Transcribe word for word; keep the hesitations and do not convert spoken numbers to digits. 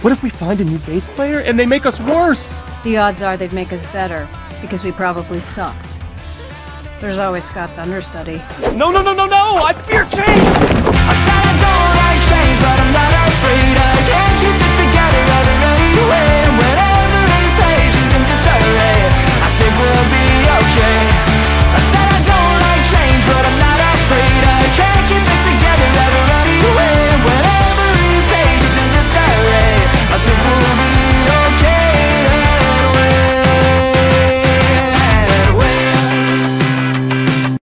What if we find a new bass player and they make us worse? The odds are they'd make us better, because we probably sucked. There's always Scott's understudy. No, no, no, no, no! I feel